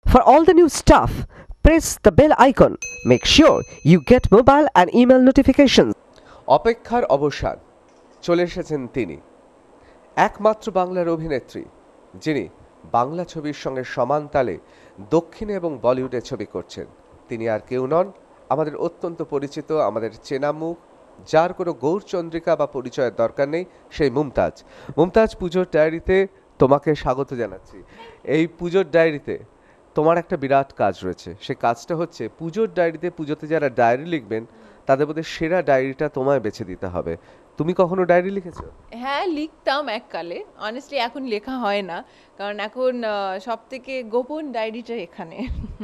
For all the new stuff, press the bell icon. Make sure you get mobile and email notifications. অপেক্ষার অবসান, চলে এসেছেন তিনি, একমাত্র বাংলার অভিনেত্রী যিনি বাংলা ছবির সঙ্গে সমান তালে দক্ষিণে এবং বলিউডে ছবি করছেন। তিনি আর কেউ নন, আমাদের অত্যন্ত পরিচিত, আমাদের চেনা মুখ, যার কোনো গৌরচন্দ্রিকা বা পরিচয়ের দরকার নেই, সেই মুমতাজ। মুমতাজ, পুজোর ডায়েরিতে তোমাকে স্বাগত জানাচ্ছি। এই পুজোর ডায়েরিতে তোমার একটা বিরাট কাজ রয়েছে। সেই কাজটা হচ্ছে পুজোর ডায়েরিতে, পুজোতে যারা ডায়েরি লিখবেন তাদের মধ্যে সেরা ডায়েরিটা তোমায় বেছে দিতে হবে। তুমি কখনো ডায়েরি লিখেছো? হ্যাঁ, লিখতাম এককালে। অনেস্টলি এখন লেখা হয় না, কারণ এখন সব থেকে গোপন ডায়েরিটা এখানে।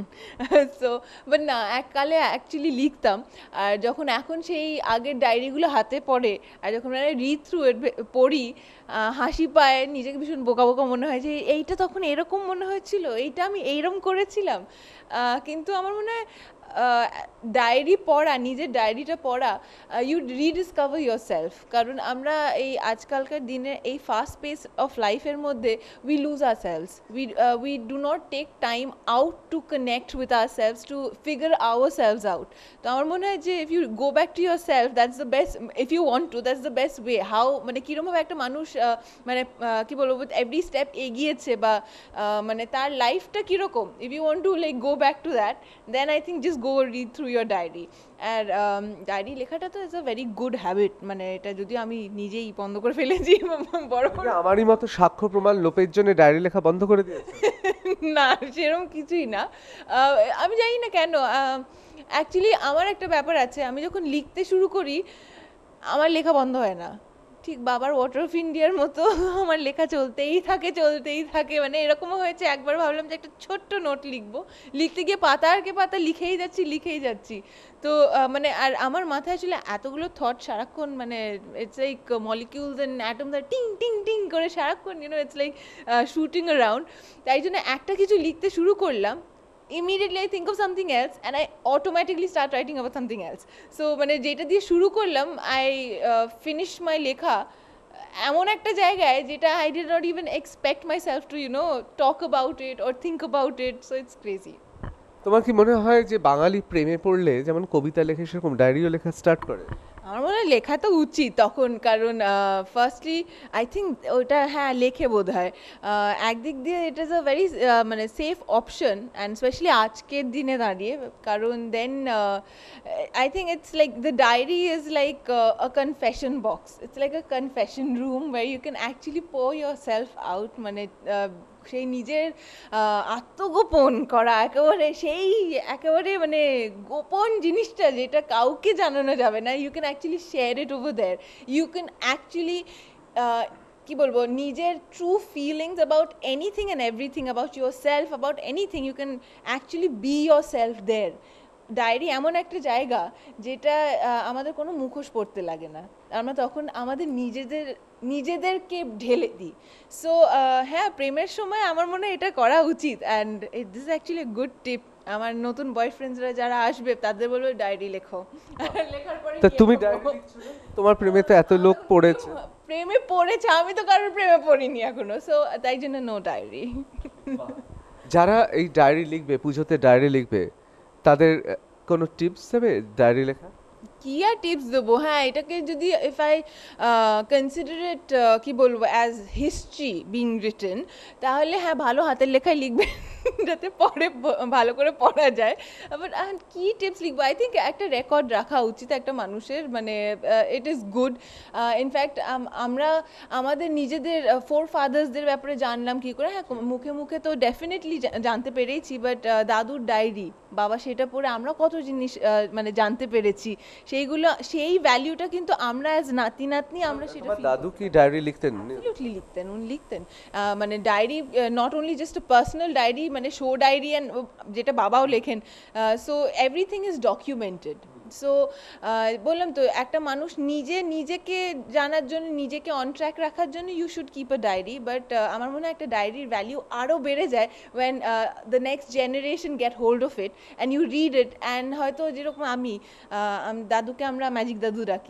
সো বাট না, এককালে অ্যাকচুয়ালি লিখতাম। আর যখন এখন সেই আগের ডায়েরিগুলো হাতে পড়ে আর যখন রিড থ্রু পড়ি, হাসি পায়, নিজেকে ভীষণ বোকা বোকা মনে হয় যে এইটা তখন এরকম মনে হয়েছিল, এইটা আমি এইরকম করেছিলাম। কিন্তু আমার মনে হয় ডায়েরি পড়া, নিজের ডায়েরিটা পড়া, ইউ রিডিসকভার ইয়োর সেলফ। কারণ আমরা এই আজকালকার দিনে এই ফাস্ট পেস অফ লাইফের মধ্যে we lose ourselves, we do not take time out to connect with ourselves, to figure ourselves out. তো আমার মনে হয় যে if you go back to yourself, that's the best, if you want to, that's the best way. How মানে কীরকমভাবে একটা মানুষ মানে কী বলবো, উইথ এভরি স্টেপ এগিয়েছে বা মানে তার লাইফটা কীরকম, if you want to like go back to that, then I think just go read through your diary. আর ডায়েরি লেখাটা তো is a very good habit. মানে এটা যদি আমি নিজেই বন্ধ করে ফেলেছি বড়, আমারই মতো সাক্ষ্য প্রমাণ লোপের জন্য ডায়েরি লেখা বন্ধ করে দিয়েছে? না, সেরকম কিছুই না। আমি জানি না কেন, অ্যাকচুয়ালি আমার একটা ব্যাপার আছে, আমি যখন লিখতে শুরু করি আমার লেখা বন্ধ হয় না। ঠিক বাবার ওয়াটার অফ ইন্ডিয়ার মতো আমার লেখা চলতেই থাকে। মানে এরকমও হয়েছে, একবার ভাবলাম যে একটা ছোট্ট নোট লিখবো, লিখতে গিয়ে পাতারকে পাতা লিখেই যাচ্ছি। তো মানে আর আমার মাথায় আসলে এতগুলো থট সারাক্ষণ, মানে it's like molecules and atoms আর টিং টিং টিং করে সারাক্ষণ, ইটস লাইক শুটিং অ্যারাউন্ড। তাই জন্য একটা কিছু লিখতে শুরু করলাম, immediately I think of something else and I automatically start writing about something else. So মানে যেটা দিয়ে শুরু করলাম, I finish my লেখা এমন একটা জায়গায় যেটা I did not even expect myself to talk about it or think about it, so it's crazy. তোমার কি মনে হয় যে বাঙালি প্রেমে পড়লে যেমন কবিতা লেখে সেরকম ডায়েরিও লেখা স্টার্ট করে? আমার মনে হয় লেখা তো উচিত তখন, কারণ ফার্স্টলি আই থিঙ্ক ওটা হ্যাঁ লেখে বোধ হয়। একদিক দিয়ে ইট ইজ আ ভেরি মানে সেফ অপশন, অ্যান্ড স্পেশালি আজকের দিনে দাঁড়িয়ে, কারণ then I think it's like the diary is like a confession box, it's like a confession room where you can actually pour yourself out, মানে সেই নিজের আত্মগোপন করা, একেবারে মানে গোপন জিনিসটা যেটা কাউকে জানানো যাবে না, you can actually share it over there. You can actually কি বলবো, নিজের true feelings about anything and everything, about yourself, about anything, you can actually be yourself there. Diary এমন একটা জায়গা যেটা আমাদের কোনো মুখোশ পড়তে লাগে না, আমরা তখন আমাদের নিজেদেরকে ঢেলে দিই। সো হ্যাঁ, প্রেমের সময় আমার মনে হয় এটা করা উচিত, and this is actually good tip. আমার নতুন বয়ফ্রেন্ডসরা যারা আসবে তাদের বলবো ডায়েরি লেখো। লেখার পরে তুমি ডায়েরি লিখছো? তোমার প্রেমে তো এত লোক পড়েছে। প্রেমে পড়েছে, আমি তো কারোর প্রেমে পড়িনি এখনো, সো তাই জন্য নো ডায়েরি। যারা এই ডায়েরি লিখবে, পুজোতে ডায়েরি লিখবে, তাদের কোনো টিপস দেবে ডায়েরি লেখা? কি আর টিপস দেবো, হ্যাঁ এটাকে যদি ইফ আই কনসিডার ইট কি বলবো অ্যাজ হিস্ট্রি বিং রিটেন, তাহলে হ্যাঁ ভালো হাতের লেখায় লিখবে যাতে পরে ভালো করে পড়া যায়। বাট কী টিপস লিখবো, আই থিঙ্ক একটা রেকর্ড রাখা উচিত একটা মানুষের, মানে ইট ইজ গুড। ইনফ্যাক্ট আমরা আমাদের নিজেদের ফোর ফাদার্সদের ব্যাপারে জানলাম কী করে, হ্যাঁ মুখে মুখে তো ডেফিনেটলি জানতে পেরেছি, বাট দাদুর ডায়েরি, বাবা সেটা পড়ে আমরা কত জিনিস মানে জানতে পেরেছি, সেইগুলো সেই ভ্যালিউটা কিন্তু আমরা অ্যাজ নাতি আমরা সেটা। দাদু কি ডায়েরি লিখতেন? উনি লিখতেন মানে diary, not only just a personal diary, মানে শো ডায়েরি, অ্যান্ড যেটা বাবাও লেখেন। So everything is documented. So বললাম তো, একটা মানুষ নিজেকে জানার জন্য, নিজেকে অন ট্র্যাক রাখার জন্য you should keep a diary. But আমার মনে হয় একটা ডায়েরির ভ্যালিউ আরও বেড়ে যায় when the next generation get hold of it and you read it, and হয়তো যেরকম আমি দাদুকে আমরা ম্যাজিক দাদু ডাকি,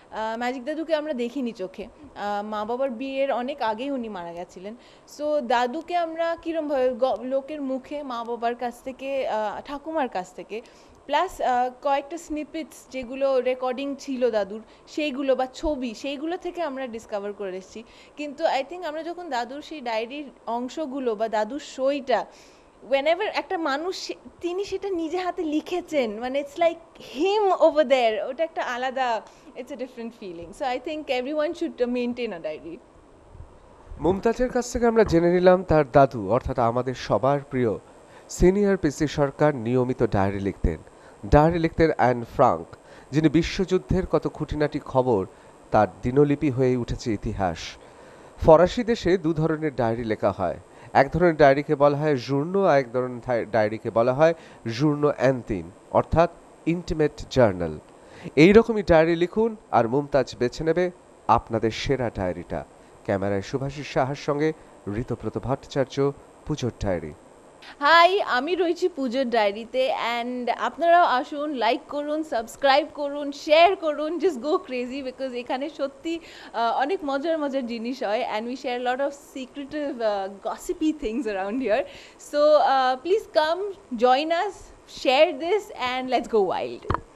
ম্যাজিক দাদুকে আমরা দেখিনি চোখে, মা বাবার বিয়ের অনেক আগেই উনি মারা গেছিলেন। সো দাদুকে আমরা কীরমভাবে লোকের মুখে, মা বাবার কাছ থেকে, ঠাকুমার কাছ থেকে, প্লাস কয়েকটা স্নিপেটস যেগুলো রেকর্ডিং ছিল দাদুর, সেইগুলো বা ছবি, সেইগুলো থেকে আমরা ডিসকভার করে এসেছি। কিন্তু আই থিঙ্ক আমরা যখন দাদুর সেই ডায়েরির অংশগুলো বা দাদুর সইটা, whenever একটা মানুষ তিনি সেটা নিজে হাতে লিখেছেন, মানে it's like him over there, ওটা একটা আলাদা, it's a different feeling. So I think everyone should maintain a diary. মুমতাজের কাছ থেকে আমরা জেনে নিলাম তার দাদু অর্থাৎ আমাদের সবার প্রিয় সিনিয়র পিসি সরকার নিয়মিত ডায়েরি লিখতেন। ডায়েরি লিখতেন অ্যান ফ্রাঙ্ক, যিনি বিশ্বযুদ্ধের কত খুঁটিনাটি খবর তার দিনলিপি হয়ে উঠেছে ইতিহাস। ফরাসি দেশে দু ধরনের ডায়েরি লেখা হয়। এক ধরনের ডায়েরিকে বলা হয় জুর্নো, আর এক ধরনের ডায়েরিকে বলা হয় জুর্নো অ্যান্তিম, অর্থাৎ ইন্টিমেট জার্নাল। এইরকমই ডায়েরি লিখুন আর মুমতাজ বেছে নেবে আপনাদের সেরা ডায়েরিটা। ক্যামেরায় শুভাশিস সাহার সঙ্গে ঋতব্রত ভট্টাচার্য, পুজোর ডায়েরি। হাই, আমি রয়েছি পুজোর ডায়েরিতে, অ্যান্ড আপনারাও আসুন, লাইক করুন, সাবস্ক্রাইব করুন, শেয়ার করুন, জাস্ট গো ক্রেজি, বিকজ এখানে সত্যি অনেক মজার মজার জিনিস হয়, and we share lot of secretive gossipy things around here. So please come, join us, share this, and let's go wild.